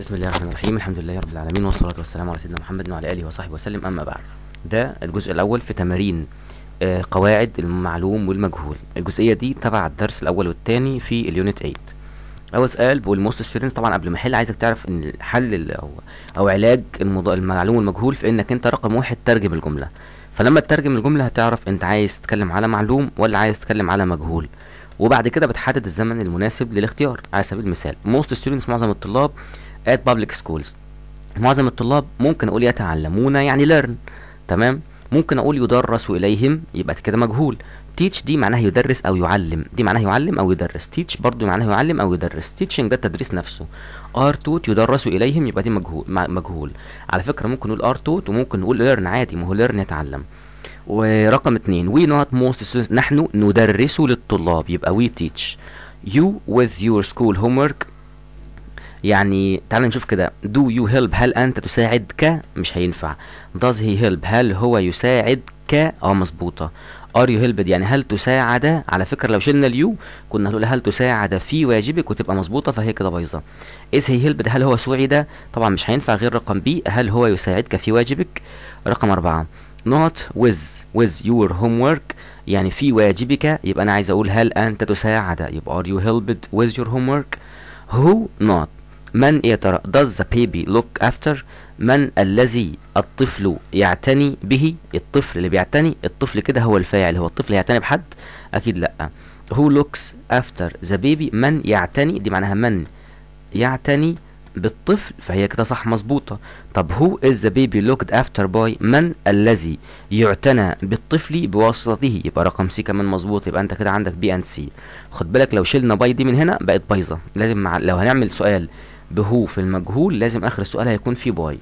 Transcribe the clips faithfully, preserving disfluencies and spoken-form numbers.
بسم الله الرحمن الرحيم. الحمد لله رب العالمين، والصلاة والسلام على سيدنا محمد وعلى آله وصحبه وسلم. أما بعد، ده الجزء الأول في تمارين آه، قواعد المعلوم والمجهول. الجزئية دي تبع الدرس الأول والثاني في اليونت ثمانية. أول سؤال بيقول موست ستودنتس، طبعا قبل ما أحل عايزك تعرف إن حل أو أو علاج المض- المعلوم والمجهول في إنك أنت رقم واحد ترجم الجملة. فلما تترجم الجملة هتعرف أنت عايز تتكلم على معلوم ولا عايز تتكلم على مجهول، وبعد كده بتحدد الزمن المناسب للاختيار. على سبيل المثال most students، معظم الطلاب at public schools، معظم الطلاب ممكن اقول يتعلمون يعني learn، تمام. ممكن اقول يدرس اليهم، يبقى كده مجهول. teach دي معناها يدرس او يعلم، دي معناها يعلم او يدرس. teach برضو معناها يعلم او يدرس. teaching ده التدريس نفسه. are taught يدرس اليهم، يبقى دي مجهول مع- مجهول. على فكرة ممكن نقول are taught وممكن نقول learn عادي، ما هو learn يتعلم. ورقم اتنين we not most students، نحن ندرس للطلاب، يبقى we teach. you with your school homework، يعني تعال نشوف كده. do you help، هل انت تساعد ك، مش هينفع. does he help، هل هو يساعد ك، اه مظبوطه. are you helped يعني هل تساعد. على فكره لو شلنا اليو كنا هنقول هل تساعد في واجبك وتبقى مظبوطه، فهي كده بايظه. is he helped، هل هو سوعد، طبعا مش هينفع غير رقم بي، هل هو يساعدك في واجبك. رقم أربعة not with with your homework، يعني في واجبك، يبقى انا عايز اقول هل انت تساعد، يبقى are you helped with your homework. who not، من يا ترى. does the baby look after، من الذي الطفل يعتني به. الطفل اللي بيعتني، الطفل كده هو الفاعل، هو الطفل يعتني بحد؟ اكيد لا. who looks after the baby، من يعتني دي معناها من يعتني بالطفل، فهي كده صح مظبوطة. طب who is the baby looked after by، من الذي يعتنى بالطفل بواسطته، يبقى رقم سي كمان مظبوط. يبقى انت كده عندك بي اند سي. خد بالك لو شلنا باي دي من هنا بقت بايظة، لازم مع... لو هنعمل سؤال بهو في المجهول لازم اخر السؤال هيكون فيه باي.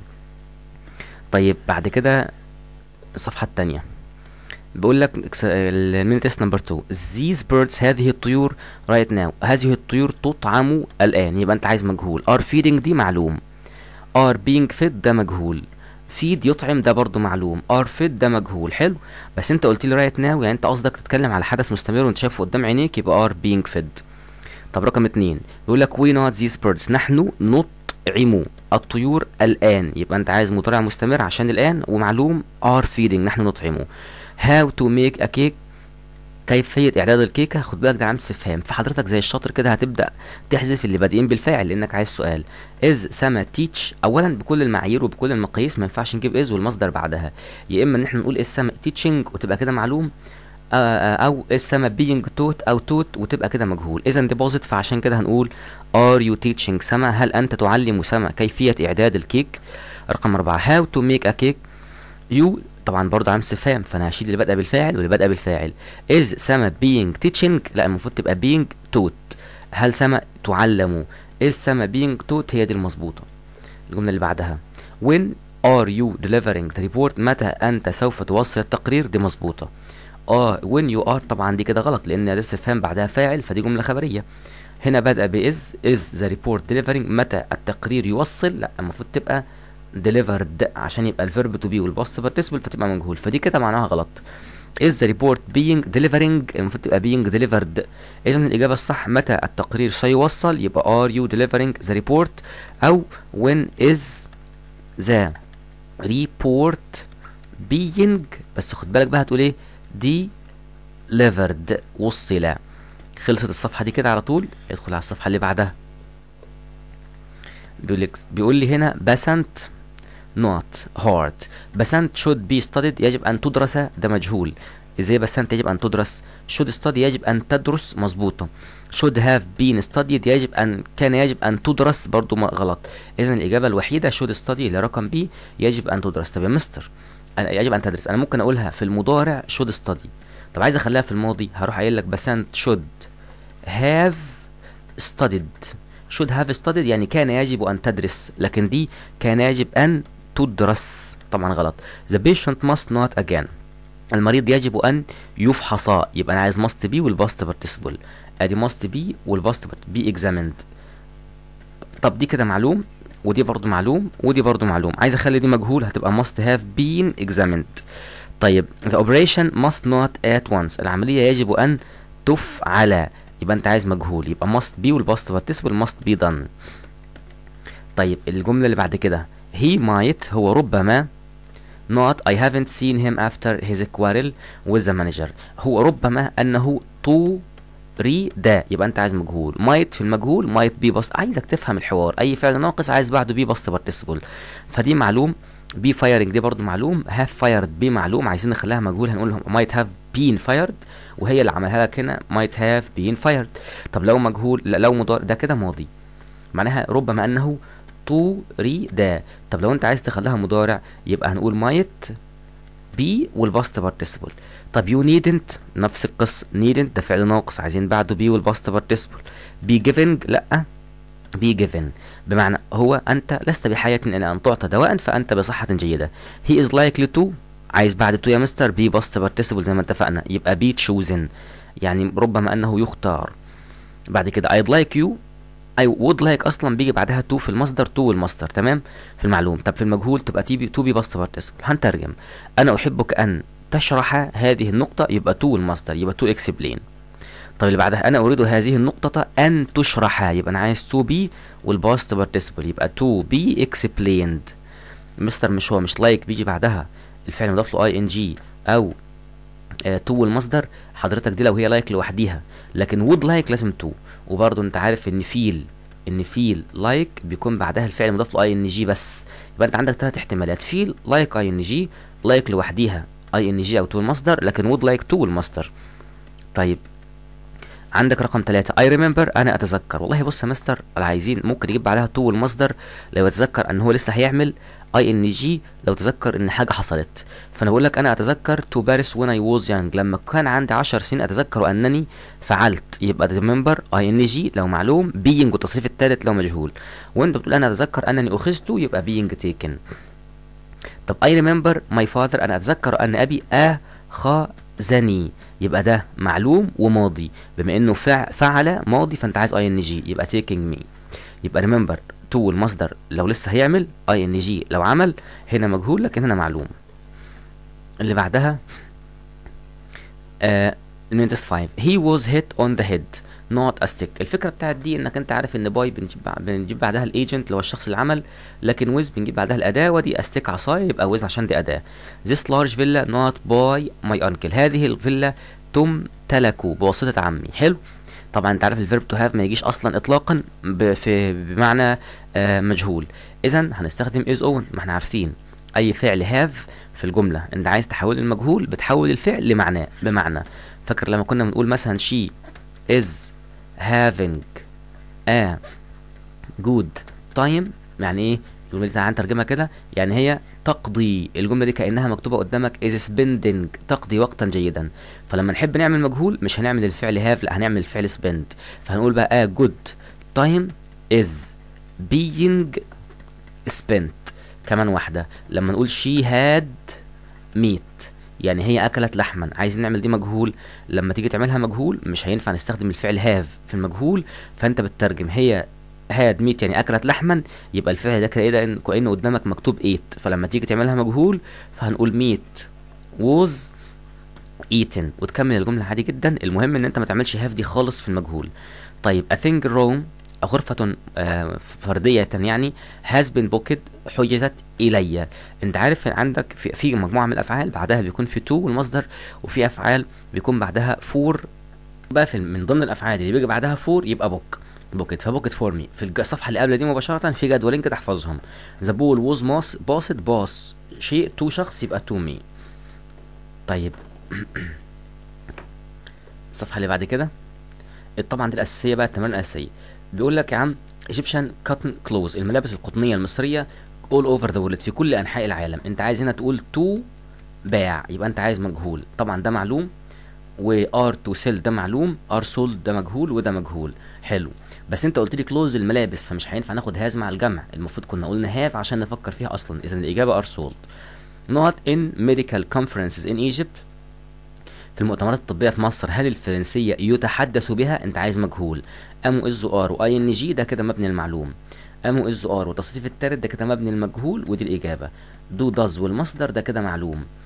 طيب بعد كده الصفحة التانية بيقول لك الميني تيست نمبر اتنين these birds، هذه الطيور right now، هذه الطيور تطعم الآن، يبقى انت عايز مجهول. are feeding دي معلوم، are being fed ده مجهول، feed يطعم ده برضو معلوم، are fed ده مجهول. حلو، بس انت قلت لي right now يعني انت قصدك تتكلم على حدث مستمر وانت شايفه قدام عينيك، يبقى are being fed. طب رقم اتنين بيقول لك we not these birds، نحن نطعم الطيور الآن، يبقى انت عايز مضارع مستمر عشان الآن، ومعلوم are feeding نحن نطعمه. how to make a cake، كيفية إعداد الكيكة. خد بالك ده علامة استفهام، فحضرتك زي الشاطر كده هتبدأ تحذف اللي بادئين بالفاعل لأنك عايز سؤال. is سما teach، أولا بكل المعايير وبكل المقاييس ما ينفعش نجيب is والمصدر بعدها، يا إما إن احنا نقول is سما teaching وتبقى كده معلوم، آه، آه، او السما being taught او taught وتبقى كده مجهول. اذا دي باظت، فعشان كده هنقول are you teaching سما، هل انت تعلم سما كيفية اعداد الكيك. رقم أربعة how to make a cake. you طبعا برضه عامل استفهام، فانا هشيل اللي بدأ بالفاعل واللي بدأ بالفاعل. is سما being teaching، لا المفروض تبقى being taught، هل سما تعلم. is سما being taught هي دي المظبوطة. الجملة اللي بعدها when are you delivering the report، متى انت سوف توصل التقرير، دي مظبوطة. اه when you are طبعا دي كده غلط لان ده استفهام بعدها فاعل، فدي جمله خبريه. هنا بدأ ب is is the report delivering، متى التقرير يوصل، لا المفروض تبقى delivered عشان يبقى الفيرب to be والباست participle فتبقى مجهول، فدي كده معناها غلط. is the report being delivering، المفروض تبقى being delivered. اذا الاجابه الصح متى التقرير سيوصل، يبقى are you delivering the report، او when is the report being، بس خد بالك بقى هتقول ايه، دي delivered وصل. خلصت الصفحة دي كده على طول، ادخل على الصفحة اللي بعدها. بيقول لك بيقول لي هنا بسنت not hard، بسنت should be studied يجب أن تدرس، ده مجهول. ازاي بسنت يجب أن تدرس، should study يجب أن تدرس مظبوطة. should have been studied يجب أن كان يجب أن تدرس برضو ما غلط. إذا الإجابة الوحيدة should study اللي رقم بي، يجب أن تدرس. طب يا مستر أنا يجب أن تدرس، أنا ممكن أقولها في المضارع should study، طب عايز أخليها في الماضي هروح قايل لك بسنت should have studied. should have studied يعني كان يجب أن تدرس، لكن دي كان يجب أن تدرس، طبعا غلط. the patient must not again، المريض يجب أن يفحص، يبقى أنا عايز must be والباست participle، أدي must be والباست be examined. طب دي كده معلوم ودي برضو معلوم ودي برضو معلوم، عايز اخلي دي مجهول هتبقى must have been examined. طيب the operation must not at once، العملية يجب ان تفعل، يبقى انت عايز مجهول، يبقى must be والباست participle must be done. طيب الجملة اللي بعد كده he might هو ربما not I haven't seen him after his quarrel with the manager. هو ربما انه تو ري ده، يبقى انت عايز مجهول. might في المجهول might be بسط، عايزك تفهم الحوار. اي فعل ناقص عايز بعده بي بسط participle، فدي معلوم. be firing دي برضو معلوم. have fired بي معلوم، عايزين نخليها مجهول هنقول might have been fired، وهي اللي عملها لك هنا might have been fired. طب لو مجهول، لا لو مضارع ده كده ماضي، معناها ربما انه تو ري ده. طب لو انت عايز تخليها مضارع يبقى هنقول might be والباست participle. طب you needn't نفس القصة، needn't ده فعل ناقص عايزين بعده be والباست participle. be giving لا be given بمعنى هو انت لست بحاجة الى ان تعطى دواء فانت بصحة جيدة. he is likely to عايز بعد to يا مستر be باست participle زي ما اتفقنا، يبقى be chosen يعني ربما انه يختار. بعد كده I'd like you I would like اصلا بيجي بعدها to في المصدر to والمصدر تمام في المعلوم. طب في المجهول تبقى تي بي to be past participle. هنترجم انا احبك ان تشرح هذه النقطة يبقى to والمصدر يبقى to explain. طب اللي بعدها انا اريد هذه النقطة ان تشرح يبقى انا عايز to be والباست participle يبقى to be explained. مستر مش هو مش like بيجي بعدها الفعل مضاف له اي ان جي او تو والمصدر، حضرتك دي لو هي like لوحديها، لكن would like لازم to. وبرضه انت عارف ان فيل ان فيل لايك بيكون بعدها الفعل مضاف له اي ان جي بس، يبقى انت عندك ثلاث احتمالات: فيل لايك اي ان جي، لايك لوحديها اي ان جي او تو المصدر، لكن would like to المصدر. طيب عندك رقم ثلاثة I remember انا اتذكر. والله بص يا مستر عايزين ممكن يجيب بعدها تو المصدر لو يتذكر ان هو لسه هيعمل اي ان جي، لو تذكر ان حاجه حصلت. فانا بقول لك انا اتذكر to Paris when I was young لما كان عندي عشر سنين اتذكر انني فعلت، يبقى remember اي ان جي لو معلوم، being والتصريف الثالث لو مجهول. وانت بتقول انا اتذكر انني اخذت يبقى being taken. طب I remember my father انا اتذكر ان ابي اخذني، يبقى ده معلوم وماضي، بما انه فع فعل ماضي فانت عايز اي ان جي يبقى taking me. يبقى remember تو المصدر لو لسه هيعمل، اي ان جي لو عمل، هنا مجهول لكن هنا معلوم. اللي بعدها آه نينتس خمسة he was hit on the head not a stick. الفكره بتاعت دي انك انت عارف ان باي بنجيب بنجيب بعدها الايجنت اللي هو الشخص اللي عمل، لكن ويز بنجيب بعدها الاداه، ودي استيك عصايه يبقى ويز عشان دي اداه. this large villa not by my uncle هذه الفيلا تمتلك بواسطه عمي. حلو. طبعا انت عارف الفيرب تو هاف ما يجيش اصلا اطلاقا في بمعنى آه مجهول، اذا هنستخدم از اون. ما احنا عارفين اي فعل هاف في الجمله انت عايز تحول المجهول بتحول الفعل لمعناه بمعنى. فاكر لما كنا بنقول مثلا she is having a good time يعني ايه الجمله دي؟ تعالى نترجمها كده، يعني هي تقضي، الجمله دي كانها مكتوبه قدامك is spending تقضي وقتا جيدا. فلما نحب نعمل مجهول مش هنعمل الفعل have، لا هنعمل الفعل spend. فهنقول بقى a good time is being spent. كمان واحده لما نقول she had meat يعني هي اكلت لحما، عايزين نعمل دي مجهول، لما تيجي تعملها مجهول مش هينفع نستخدم الفعل have في المجهول، فانت بتترجم هي had meat يعني اكلت لحما، يبقى الفعل ده كده كأنه قدامك مكتوب ate، فلما تيجي تعملها مجهول فهنقول meat was eaten وتكمل الجمله عادي جدا. المهم ان انت ما تعملش have دي خالص في المجهول. طيب a thing room غرفة آه فردية يعني has been booked حجزت إلي. أنت عارف عندك في, في مجموعة من الأفعال بعدها بيكون في to والمصدر، وفي أفعال بيكون بعدها for. بقى في من ضمن الأفعال اللي بيجي بعدها for يبقى book booked فبوكت فور مي. في الصفحة اللي قبل دي مباشرة في جدولين كده احفظهم. the ball was passed باص شيء to شخص يبقى to me. طيب الصفحة اللي بعد كده طبعا دي الأساسية بقى، التمارين الأساسية. بيقول لك يا عم Egyptian cotton clothes الملابس القطنية المصرية all over the world في كل أنحاء العالم. أنت عايز هنا تقول to باع يبقى أنت عايز مجهول، طبعا ده معلوم، و are to sell ده معلوم، are sold ده مجهول وده مجهول. حلو. بس أنت قلت لي clothes الملابس فمش هينفع ناخد هاز مع الجمع، المفروض كنا قلنا have عشان نفكر فيها أصلا، إذا الإجابة are sold. not in medical conferences in Egypt في المؤتمرات الطبية في مصر هل الفرنسية يتحدث بها؟ أنت عايز مجهول. أمو إز آر وأي إن جي ده كده مبني المعلوم، أمو إز آر والتصريف التالت ده كده مبني المجهول ودي الإجابة. دو داز والمصدر ده كده معلوم،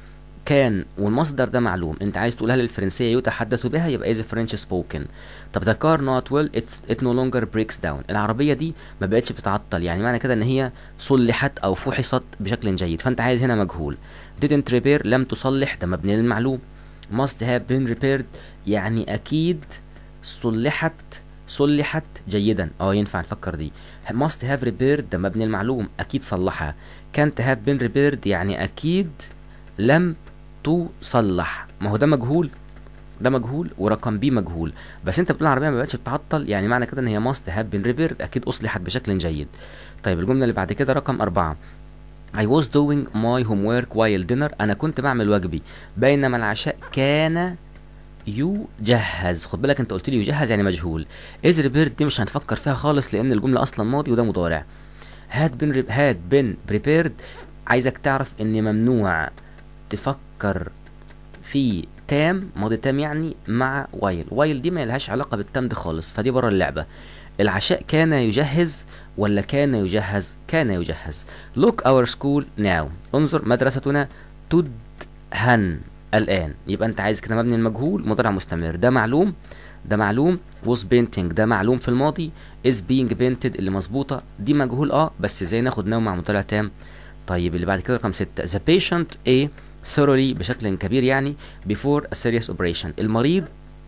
كان والمصدر ده معلوم، انت عايز تقولها للفرنسيه يتحدث بها يبقى is French spoken. طب the car not well it's it no longer breaks down، العربيه دي ما بقتش بتتعطل، يعني معنى كده ان هي صلحت او فحصت بشكل جيد، فانت عايز هنا مجهول. didn't repair لم تصلح، ده مبني للمعلوم. must have been repaired يعني اكيد صلحت صلحت جيدا، اه ينفع نفكر دي. must have repaired ده مبني المعلوم اكيد صلحها. can't have been repaired يعني اكيد لم تصلح، ما هو ده مجهول، ده مجهول ورقم بي مجهول، بس انت بتقول العربيه ما بقتش بتعطل، يعني معنى كده ان هي must have been repaired اكيد اصلحت بشكل جيد. طيب الجمله اللي بعد كده رقم أربعة. I was doing my homework while dinner، انا كنت بعمل واجبي بينما العشاء كان يجهز. خد بالك انت قلت لي يجهز يعني مجهول. is repaired دي مش هنفكر فيها خالص لان الجمله اصلا ماضي وده مضارع. had been had been prepared عايزك تعرف ان ممنوع تفكر في تام ماضي تام يعني مع وايل، وايل دي ما لهاش علاقه بالتام دي خالص، فدي بره اللعبه. العشاء كان يجهز ولا كان يجهز؟ كان يجهز. look our school now انظر مدرستنا تدهن الان، يبقى انت عايز كده مبني المجهول مضارع مستمر، ده معلوم ده معلوم. was painting ده معلوم في الماضي. is being painted اللي مظبوطه دي مجهول اه، بس ازاي ناخد نوع مع مضارع تام؟ طيب اللي بعد كده رقم ستة. the patient a thoroughly بشكل كبير يعني before a serious operation، المريض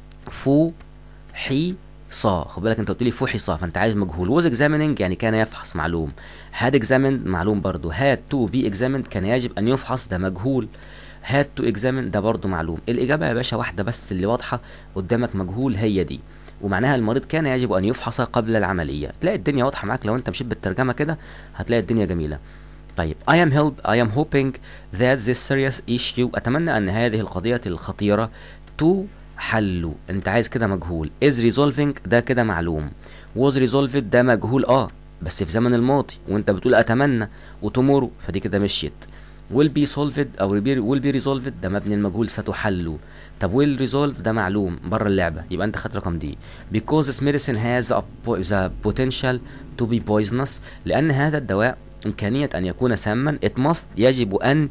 فحص، خد بالك انت قلت لي فحص فانت عايز مجهول. was examining يعني كان يفحص معلوم. had examined معلوم برضو. had to be examined كان يجب ان يفحص ده مجهول. had to examine ده برضو معلوم. الاجابه يا باشا واحده بس اللي واضحه قدامك مجهول هي دي، ومعناها المريض كان يجب ان يفحص قبل العمليه. تلاقي الدنيا واضحه معاك لو انت مشيت بالترجمه كده هتلاقي الدنيا جميله. طيب I am help I am hoping that this serious issue أتمنى أن هذه القضية الخطيرة تحل، أنت عايز كده مجهول. is resolving ده كده معلوم. was resolved ده مجهول اه بس في زمن الماضي وأنت بتقول أتمنى وتمر فدي كده مشيت. will be solved أو will be resolved ده مبني المجهول ستحل. طب will resolve ده معلوم بره اللعبة، يبقى أنت خدت رقم دي. because this medicine has a the potential to be poisonous لأن هذا الدواء إمكانية أن يكون ساما. it must يجب أن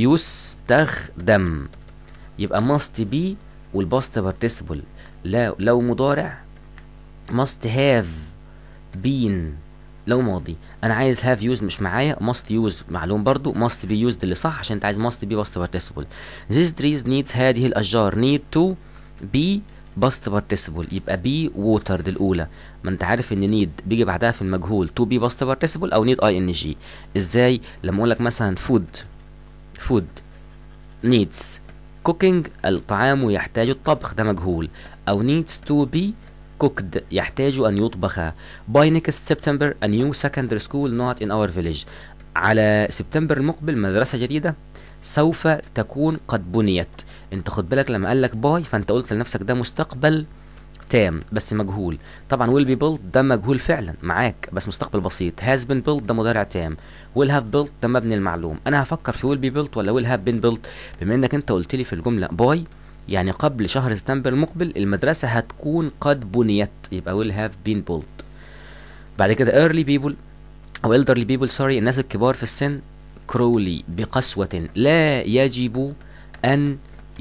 يستخدم، يبقى must be والباست participle لا لو مضارع must have been لو ماضي. أنا عايز have used مش معايا، must use معلوم برضو. must be used اللي صح عشان أنت عايز must be past participle. these trees needs هذه الأشجار need to be past participle يبقى be watered الأولى، ما انت عارف ان need بيجي بعدها في المجهول to be past participle او need ing. ازاي؟ لما اقول لك مثلا food food needs cooking الطعام يحتاج الطبخ ده مجهول، او needs to be cooked يحتاج ان يطبخ. by next September a new secondary school not in our village على سبتمبر المقبل مدرسة جديدة سوف تكون قد بنيت. انت خد بالك لما قال لك باي فانت قلت لنفسك ده مستقبل تام بس مجهول. طبعا will be built ده مجهول فعلا معاك بس مستقبل بسيط. has been built ده مضارع تام. will have built ده مبني المعلوم. انا هفكر في will be built ولا will have been built بما انك انت قلت لي في الجمله باي يعني قبل شهر سبتمبر المقبل المدرسه هتكون قد بنيت يبقى will have been built. بعد كده early people او elderly people sorry الناس الكبار في السن cruelly بقسوه لا يجب ان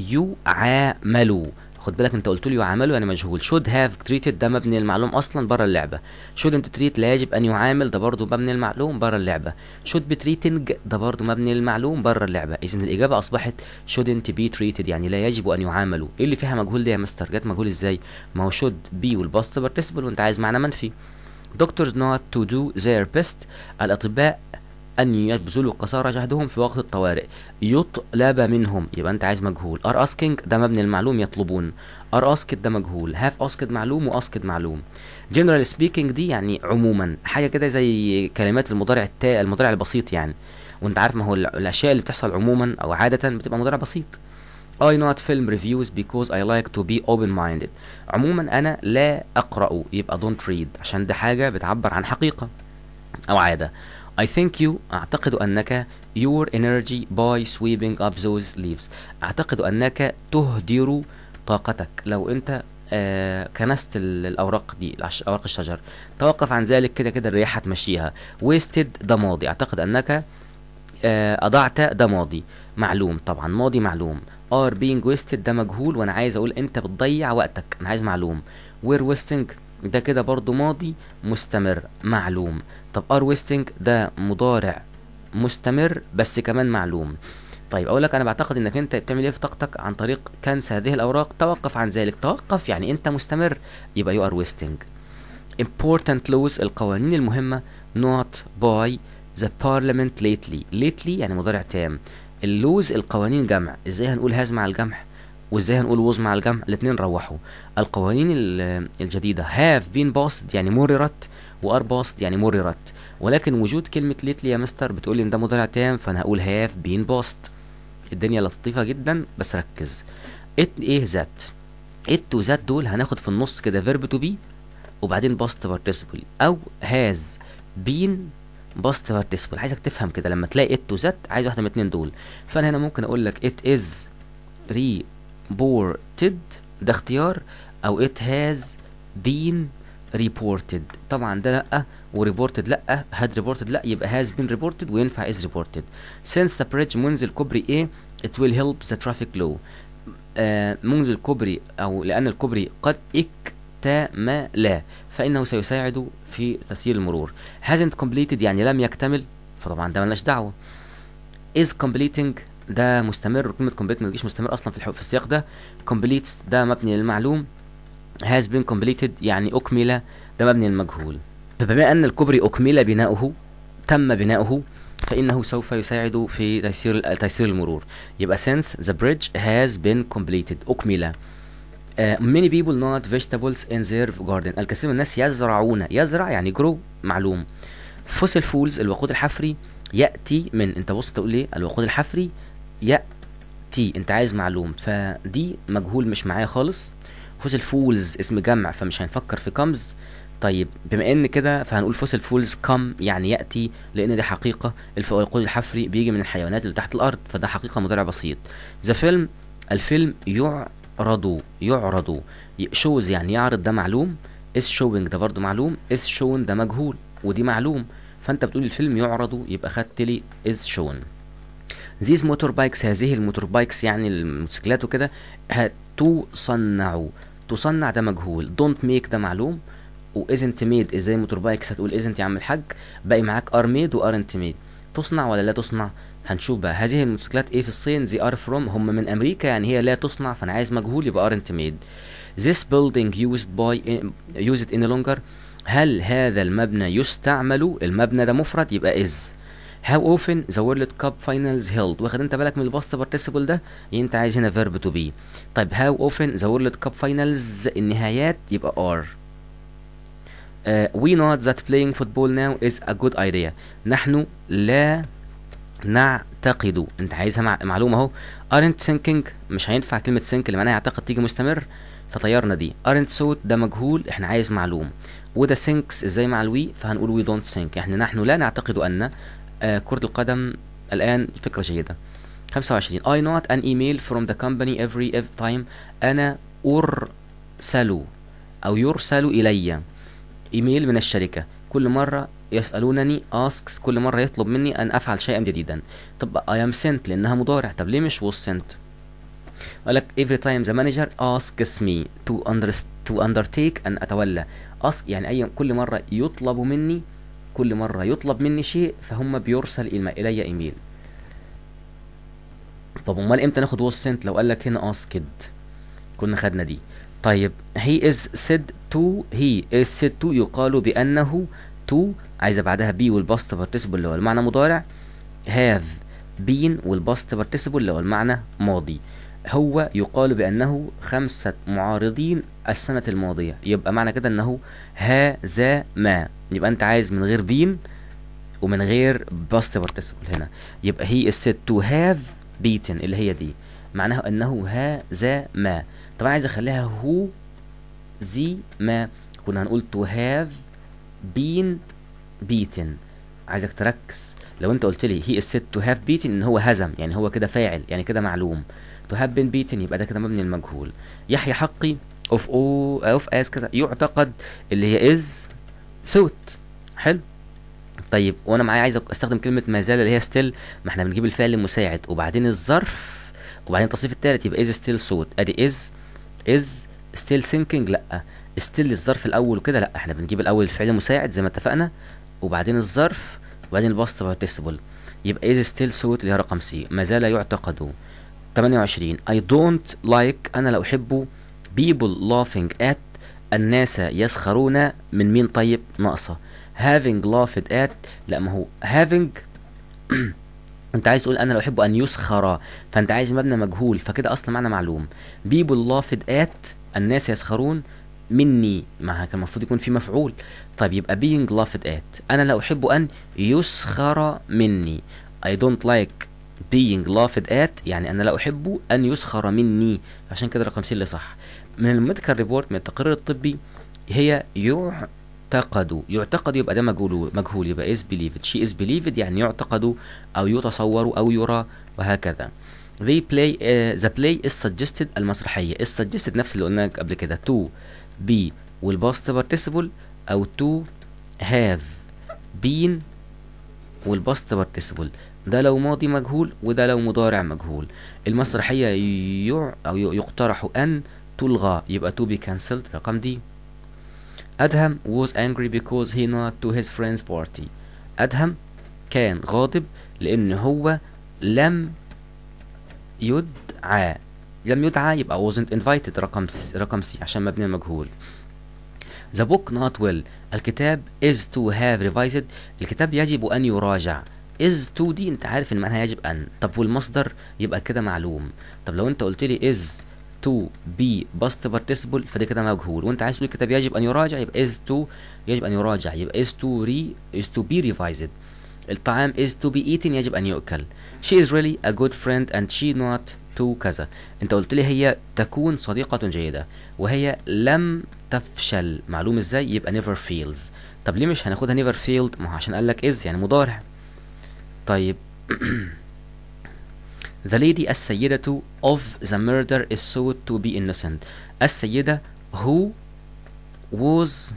يعاملوا. خد بالك انت قلت لي يعاملوا يعني مجهول. should have treated ده مبني المعلوم اصلا بره اللعبه. shouldn't treat لا يجب ان يعامل ده برضو مبني المعلوم بره اللعبه. should be treating ده برضو مبني المعلوم بره اللعبه. اذا الاجابه اصبحت shouldn't be treated يعني لا يجب ان يعاملوا. ايه اللي فيها مجهول دي يا مستر؟ جت مجهول ازاي؟ ما هو should be والباست participle وانت عايز معنى منفي. doctors not to do their best الأطباء أن يبذلوا قصارى جهدهم في وقت الطوارئ يطلب منهم يبقى أنت عايز مجهول. are asking ده مبني المعلوم يطلبون. are asked ده مجهول. have asked معلوم و asked معلوم. general speaking دي يعني عموما حاجة كده زي كلمات المضارع التاء المضارع البسيط يعني، وأنت عارف ما هو الأشياء اللي بتحصل عموما أو عادة بتبقى مضارع بسيط. I not film reviews because I like to be open minded عموما أنا لا أقرأ يبقى don't read عشان ده حاجة بتعبر عن حقيقة أو عادة. I think you أعتقد أنك your energy by sweeping up those leaves أعتقد أنك تهدر طاقتك لو أنت آه كنست الأوراق دي أوراق الشجر. توقف عن ذلك كده كده الرياح هتمشيها. wasted ده ماضي أعتقد أنك آه اضعت ده ماضي معلوم طبعا، ماضي معلوم. are being wasted ده مجهول وانا عايز اقول انت بتضيع وقتك، انا عايز معلوم. were wasting ده كده برضو ماضي مستمر معلوم. طب are wasting ده مضارع مستمر بس كمان معلوم. طيب اقول لك انا بعتقد انك انت بتعمل ايه في طاقتك عن طريق كنس هذه الاوراق، توقف عن ذلك. توقف يعني انت مستمر، يبقى you are wasting. important laws القوانين المهمة not by the parliament lately. lately يعني مضارع تام. اللوز القوانين جمع، ازاي هنقول هاز مع الجمع وازاي هنقول ووز مع الجمع؟ الاتنين روحوا. القوانين الجديدة have been passed يعني مررت، و are passed يعني مررت، ولكن وجود كلمة lately يا مستر بتقولي ان ده مضارع تام، فانا هقول have been passed. الدنيا لطيفة جدا بس ركز. it ايه ذات، it و ذات دول هناخد في النص كده verb to be وبعدين past participle، او has been past participle. عايزك تفهم كده لما تلاقي it و ذات عايز واحدة من الاتنين دول. فانا هنا ممكن اقول لك it is reported ده اختيار، او it has been reported. طبعا ده لا، وريبورتد لا، had reported لا، يبقى has been reported وينفع is reported. since the bridge منذ الكوبري ايه it will help the traffic law. آه منذ الكوبري او لان الكوبري قد اكتمل فانه سيساعد في تسيير المرور. hasn't completed يعني لم يكتمل، فطبعا ده ملناش دعوه. is completing ده مستمر، وكلمه complete ما تجيش مستمر اصلا في في السياق ده. completes ده مبني للمعلوم. has been completed يعني اكمل ده مبني للمجهول. فبما ان الكوبري اكمل بناؤه تم بناؤه فانه سوف يساعد في تيسير تيسير المرور. يبقى since the bridge has been completed اكمل. Uh, many people not vegetables in their garden. الكثير من الناس يزرعون، يزرع يعني grow معلوم. fossil fuels الوقود الحفري يأتي من، انت بص تقول ايه الوقود الحفري يأتي، انت عايز معلوم، فدي مجهول مش معايا خالص. fossil fuels اسم جمع فمش هنفكر في comes. طيب بما ان كده فهنقول fossil fuels come يعني يأتي، لان دي حقيقة الوقود الحفري بيجي من الحيوانات اللي تحت الارض، فده حقيقة مضارع بسيط. the film الفيلم يعرض، يعرض shows يعني يعرض ده معلوم. is showing ده برضو معلوم. is shown ده مجهول ودي معلوم، فانت بتقول الفيلم يعرض يبقى خدت لي is shown. these motorbikes هذه الموتوربايكس يعني الموتوسيكلات وكده تصنع، تصنع ده مجهول. don't make ده معلوم، و isn't made ازاي موتوربايكس هتقول isn't يا عم الحاج، باقي معاك are made و aren't made. تصنع ولا لا تصنع؟ هنشوف بقى. هذه الموتوسيكلات ايه في الصين they are from هم من امريكا يعني هي لا تصنع، فانا عايز مجهول يبقى aren't made. this building used by used any longer هل هذا المبنى يستعمل؟ المبنى ده مفرد يبقى is. how often the world cup finals held واخد انت بالك من الباست participle ده، يعني انت عايز هنا verb to be. طيب how often the world cup finals النهايات يبقى are. uh, we know that playing football now is a good idea نحن لا نعتقد، انت عايزها مع... معلومة اهو. aren't thinking مش هينفع كلمة think اللي معناها يعتقد تيجي مستمر، فطيرنا دي. aren't thought ده مجهول احنا عايز معلوم. وده thinks ازاي مع الوي، فهنقول we don't think احنا نحن لا نعتقد ان آه كرة القدم الان فكرة جيدة. خمسة وعشرين I not an email from the company every, every time انا ارسل او يرسل الي ايميل من الشركة كل مرة يسألونني asks كل مرة يطلب مني أن أفعل شيئا جديدا. طب I am sent لأنها مضارع، طب ليه مش was sent؟ قالك every time the manager asks me to, under, to undertake أن أتولى. ask يعني أي كل مرة يطلب مني، كل مرة يطلب مني شيء فهم بيرسل إلي إيميل. طب أمال إمتى ناخد was sent؟ لو قالك هنا asked كنا خدنا دي. طيب he is said to he is said to يقال بأنه to عايزة بعدها be والباست participle اللي هو المعنى مضارع. have been والباست participle اللي هو المعنى ماضي. هو يقال بأنه خمسة معارضين السنة الماضية، يبقى معنى كده أنه هذا ما، يبقى أنت عايز من غير been ومن غير باست participle هنا، يبقى he is said to have beaten اللي هي دي معناها أنه هذا ما. طبعا عايز أخليها هو زي ما كنا هنقول to have been beaten. عايزك تركز، لو انت قلت لي he is said to have beaten ان هو هزم يعني هو كده فاعل يعني كده معلوم. to have been beaten يبقى ده كده مبني المجهول. يحيى حقي of all of as كده يعتقد اللي هي is thought. حلو. طيب وانا معايا عايز استخدم كلمه ما زال اللي هي ستيل، ما احنا بنجيب الفعل المساعد وبعدين الظرف وبعدين التصريف الثالث، يبقى از ستيل صوت، ادي از از ستيل ثينكينج، لا ستيل الظرف الاول وكده، لا احنا بنجيب الاول الفعل المساعد زي ما اتفقنا وبعدين الظرف وبعدين الباست بارتيسيبل، يبقى از ستيل صوت اللي هي رقم سي، ما زال يعتقد. ثمانية وعشرين I don't like، انا لا احب people laughing at، الناس يسخرون من مين؟ طيب ناقصه having laughed at، لا ما هو having انت عايز تقول انا لو احب ان يسخر، فانت عايز مبنى مجهول، فكده اصلا معنى معلوم. people laughed at، الناس يسخرون مني، ما كان المفروض يكون في مفعول، طيب يبقى being laughed at، انا لا احب ان يسخر مني. I don't like being laughed at، يعني انا لا احب ان يسخر مني، عشان كده رقم سي اللي صح. من الميديكال ريبورت، من التقرير الطبي، هي يعتقد، يعتقد يبقى ده مجهول، مجهول يبقى is believed، she is believed يعني يعتقد او يتصور او يرى وهكذا. they play uh, the play is suggested، المسرحية is suggested نفس اللي قلنا قبل كده to be والباست participle، او to have been والباست participle، ده لو ماضي مجهول وده لو مضارع مجهول. المسرحية يع او يقترح ان تلغى، يبقى to be cancelled رقم دي. أدهم was angry because he not to his friend's party، أدهم كان غاضب لأن هو لم يدعى، لم يدعى يبقى wasn't invited رقم س... رقم سي عشان مبني المجهول. the book not well، الكتاب is to have revised، الكتاب يجب أن يراجع، is to دي انت عارف ان معناها يجب ان، طب والمصدر يبقى كده معلوم. طب لو انت قلت لي is to be past participle فده كده مجهول، وانت عايز تقول الكتاب يجب ان يراجع يبقى is to يجب ان يراجع يبقى is to re is to be revised. الطعام is to be eaten يجب ان يؤكل. she is really a good friend and she not to كذا، انت قلت لي هي تكون صديقة جيدة وهي لم تفشل، معلوم ازاي؟ يبقى never fails. طب ليه مش هناخدها never failed؟ ما هو عشان قال لك is يعني مضارع. طيب the lady السيدة of the murder is thought to be innocent، السيدة who was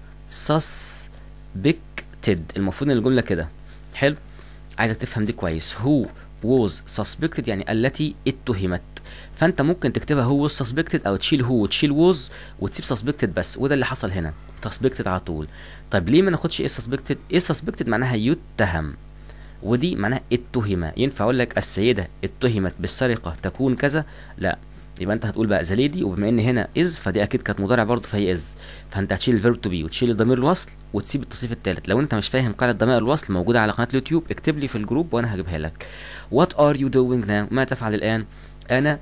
suspected، المفروض ان الجملة كده حلو، عايزك تفهم دي كويس. who was suspected يعني التي اتهمت، فانت ممكن تكتبها who was suspected او تشيل who وتشيل was وتسيب suspected بس، وده اللي حصل هنا suspected على طول. طيب ليه ما ناخدش is suspected؟ is suspected معناها يتهم ودي معناها اتهم، ينفع اقول لك السيده اتهمت بالسرقه تكون كذا؟ لا، يبقى انت هتقول بقى ذا ليدي، وبما ان هنا از فدي اكيد كانت مضارع برضه فهي از، فانت هتشيل الفيرب تو بي وتشيل ضمير الوصل وتسيب التصريف الثالث. لو انت مش فاهم قاعده ضمائر الوصل موجوده على قناه اليوتيوب، اكتب لي في الجروب وانا هجيبها لك. وات ار يو دوينج ناو، ما تفعل الان؟ انا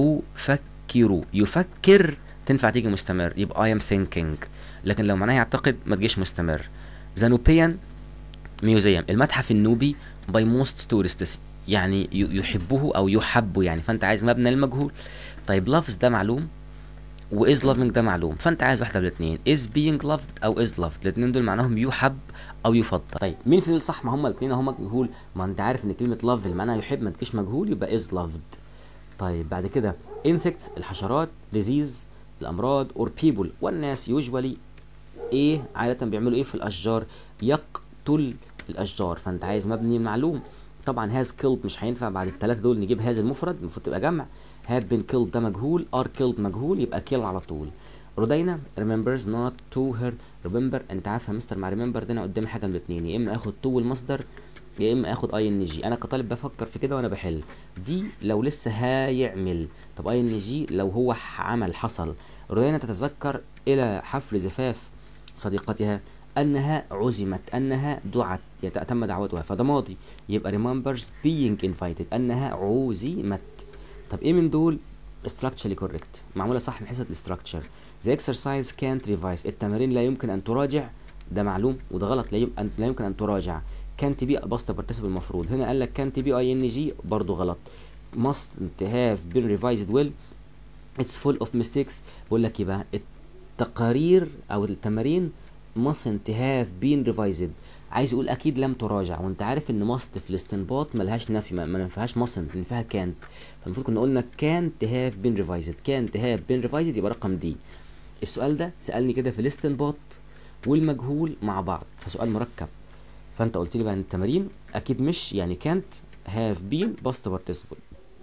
افكر، يفكر تنفع تيجي مستمر يبقى I am thinking، لكن لو معناها يعتقد ما تجيش مستمر. ذا نوبيان ميوزيوم، المتحف النوبي by most tourists يعني يحبه او يحب يعني، فانت عايز مبنى المجهول. طيب loves ده معلوم و is loving ده معلوم، فانت عايز واحده من الاثنين is being loved او is loved، الاثنين دول معناهم يحب او يفضل. طيب مين في دول صح؟ ما هما الاثنين هما مجهول، ما انت عارف ان كلمه love اللي معناها يحب ما تجيش مجهول يبقى is loved. طيب بعد كده insects الحشرات، disease الامراض or people والناس usually ايه عاده بيعملوا ايه في الاشجار؟ يقتل الاشجار، فانت عايز مبني معلوم. طبعا has killed مش هينفع بعد الثلاثه دول نجيب has المفرد، المفروض تبقى جمع. have been killed ده مجهول، are killed مجهول يبقى kill على طول. رودينا remembers not to her remember، انت عارف يا مستر مع remember ده انا قدامي حاجه من الاثنين، يا اما اخد to المصدر يا اما اخد اي ان جي، انا كطالب بفكر في كده وانا بحل. دي لو لسه هيعمل، طب اي ان جي لو هو عمل حصل. رودينا تتذكر الى حفل زفاف صديقتها انها عزمت، انها دعت تم دعوتها، فده ماضي يبقى remembers being invited، انها عزمت. طب ايه من دول structurally correct معموله صح من حيث الاستراكشر؟ the exercise can't revise، التمارين لا يمكن ان تراجع، ده معلوم وده غلط، لا يمكن لا يمكن ان تراجع. can't be past participle المفروض، هنا قال لك can't be ing برضه غلط. must have been revised well it's full of mistakes، بقول لك يبقى التقارير او التمارين mustn't have been revised، عايز يقول اكيد لم تراجع، وانت عارف ان must في الاستنباط ملهاش نفي، ما ينفعهاش mustn't ينفعها can't، فالمفروض كنا قلنا can't have been revised، can't have been revised يبقى رقم دي. السؤال ده سألني كده في الاستنباط والمجهول مع بعض، فسؤال مركب. فانت قلت لي بقى ان التمارين اكيد مش يعني can't have been past participle.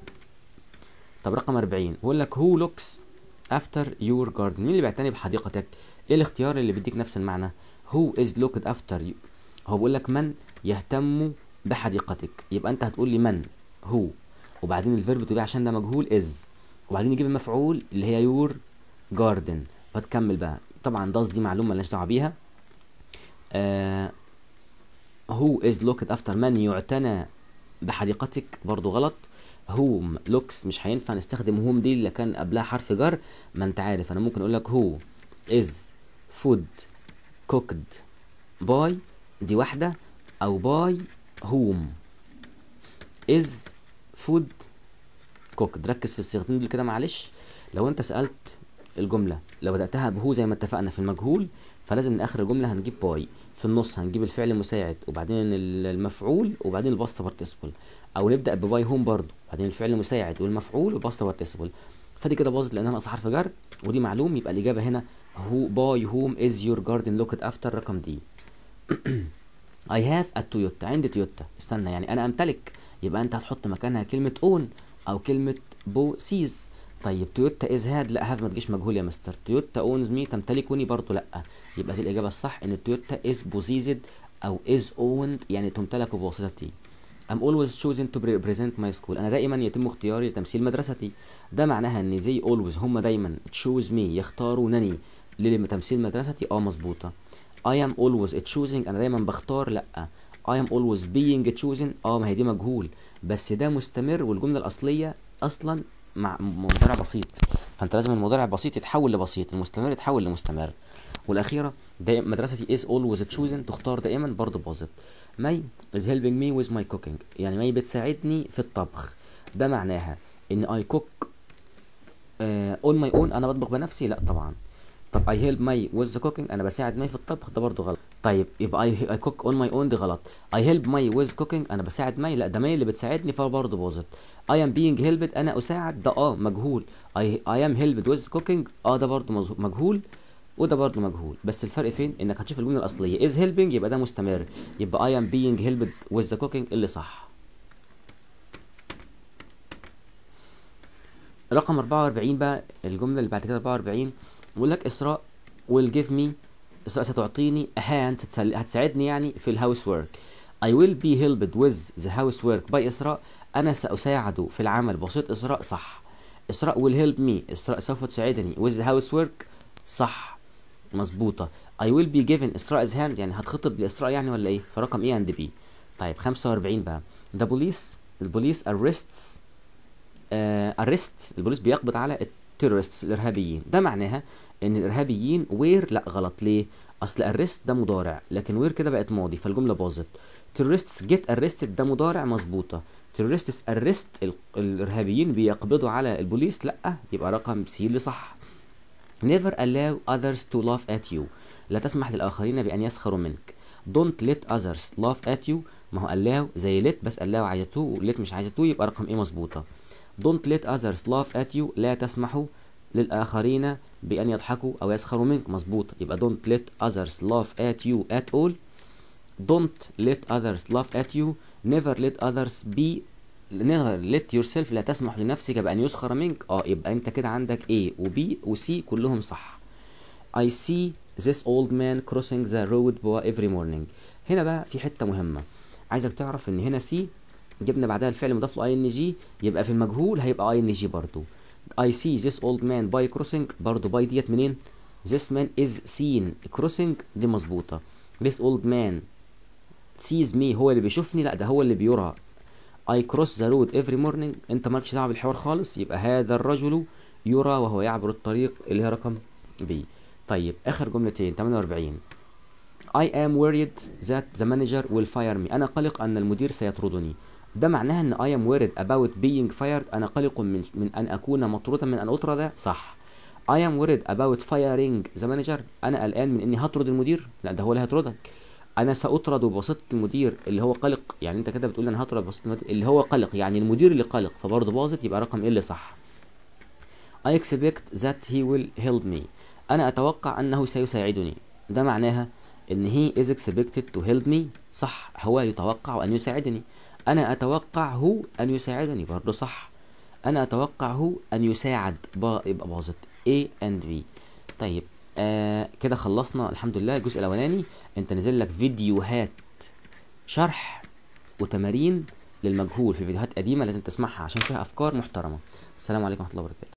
طب رقم أربعين بيقول لك who looks after your garden، مين اللي بيعتني بحديقتك؟ ايه الاختيار اللي بيديك نفس المعنى؟ who is looked after you، هو بيقول لك من يهتم بحديقتك، يبقى انت هتقول لي من who، وبعدين الفيرب تبقى عشان ده مجهول is، وبعدين نجيب المفعول اللي هي your garden. فتكمل بقى. طبعا does دي معلومه مالناش دعوه بيها. آه who is looked after، من يعتنى بحديقتك برضو غلط. whom looks مش هينفع نستخدم whom دي اللي كان قبلها حرف جر، ما انت عارف انا ممكن اقول لك who is food cooked by، دي واحدة، او by whom is food cooked. ركز في الصيغتين دول كده معلش. لو انت سألت الجملة لو بدأتها بهو زي ما اتفقنا في المجهول، فلازم من اخر الجملة هنجيب باي، في النص هنجيب الفعل المساعد وبعدين المفعول وبعدين الباست بارتيسيبل، او نبدأ بباي هوم برضو بعدين الفعل المساعد والمفعول والباست بارتيسيبل. فدي كده باظت لانها ناقصه حرف جر، ودي معلوم، يبقى الاجابة هنا هو باي هوم is your garden looked after رقم دي. I have a Toyota، عندي تويوتا. استنى، يعني انا امتلك، يبقى انت هتحط مكانها كلمة own او كلمة بوسيز. طيب تويوتا از هاد، لا هاف ما تجيش مجهول يا مستر. تويوتا اونز مي، تمتلكني برضو لا. يبقى دي الاجابه الصح ان التويوتا از بوزيزد او از اوند، يعني تمتلك بواسطتي. I'm always choosing to represent my school، انا دائما يتم اختياري لتمثيل مدرستي. ده معناها ان زي always هم دايما choose me يختارونني لتمثيل مدرستي. اه مظبوطه. I am always choosing، انا دايما بختار لا. I am always being chosen، اه ما هي دي مجهول بس ده مستمر، والجمله الاصليه اصلا مع مضارع بسيط، فانت لازم المضارع البسيط يتحول لبسيط، المستمر يتحول لمستمر. والاخيره دائما مدرستي is always chosen، تختار دائما برضه باظت. ماي is helping me with my cooking، يعني ماي بتساعدني في الطبخ. ده معناها ان I cook uh, on my own، انا بطبخ بنفسي لا طبعا. طب I help ماي with the cooking، انا بساعد ماي في الطبخ، ده برضه غلط. طيب يبقى I, I cook on my own دي غلط. I help ماي with cooking، انا بساعد ماي، لا ده ماي اللي بتساعدني فبرضه باظت. I am being helped، انا اساعد، ده اه مجهول. I, I am helped with cooking، اه ده برضه مجهول وده برضه مجهول، بس الفرق فين؟ انك هتشوف الجمله الاصليه is helping يبقى ده مستمر، يبقى I am being helped with the cooking اللي صح. رقم أربعة وأربعين بقى، الجمله اللي بعد كده أربعة وأربعين بيقول لك اسراء will give me، اسراء ستعطيني a hand، هتساعدني يعني في الهاوس ورك. I will be helped with the housework by اسراء، انا ساساعد في العمل بواسطه اسراء، صح. اسراء will help me، اسراء سوف تساعدني with the housework، صح مظبوطه. I will be given اسراء is hand، يعني هتخطب لاسراء يعني ولا ايه؟ فرقم ايه عند بي. طيب خمسة وأربعين بقى the police، البوليس arrests آه arrest، البوليس بيقبض على التيرورستس الارهابيين. ده معناها ان الارهابيين وير، لا غلط. ليه؟ اصل arrest ده مضارع لكن وير كده بقت ماضي فالجمله باظت. terrorists get arrested ده مضارع مظبوطه. terrorists arrest الارهابيين بيقبضوا على البوليس، لا يبقى رقم سي اللي صح. never allow others to laugh at you، لا تسمح للاخرين بان يسخروا منك. don't let others laugh at you، ما هو allow زي let بس allow عايزه تو let مش عايزه تو، يبقى رقم ايه مظبوطه. don't let others laugh at you، لا تسمحوا للآخرين بأن يضحكوا أو يسخروا منك، مظبوط. يبقى don't let others laugh at you at all. don't let others laugh at you. never let others be never let yourself، لا تسمح لنفسك بأن يسخر منك. اه يبقى انت كده عندك A و B و C كلهم صح. I see this old man crossing the road every morning. هنا بقى في حتة مهمة عايزك تعرف ان هنا C جبنا بعدها الفعل مضاف له ing، يبقى في المجهول هيبقى ing برضو. I see this old man by crossing، برضو by ديت منين؟ this man is seen crossing دي مظبوطة. this old man sees me، هو اللي بيشوفني، لا ده هو اللي بيرى. I cross the road every morning، انت مالكش دعوة بالحوار خالص، يبقى هذا الرجل يرى وهو يعبر الطريق اللي هي رقم B. طيب اخر جملتين ثمانية وأربعين I am worried that the manager will fire me، انا قلق ان المدير سيطردني. ده معناها ان I am worried about being fired، انا قلق من, من ان اكون مطرودا، من ان اطرد، صح. I am worried about firing the manager، انا قلقان من اني هطرد المدير، لا ده هو اللي هيطردك. انا ساطرد بواسطه المدير اللي هو قلق، يعني انت كده بتقول انا هطرد بواسطه المدير اللي هو قلق، يعني المدير اللي قلق، فبرضه باظت، يبقى رقم ايه اللي صح. I expect that he will help me، انا اتوقع انه سيساعدني. ده معناها ان he is expected to help me، صح، هو يتوقع ان يساعدني. انا اتوقعه ان يساعدني، برضه صح. انا اتوقعه ان يساعد، با يبقى باظت A and B. طيب آه كده خلصنا الحمد لله الجزء الاولاني. انت نزل لك فيديوهات شرح وتمارين للمجهول في فيديوهات قديمه، لازم تسمعها عشان فيها افكار محترمه. السلام عليكم ورحمه الله وبركاته.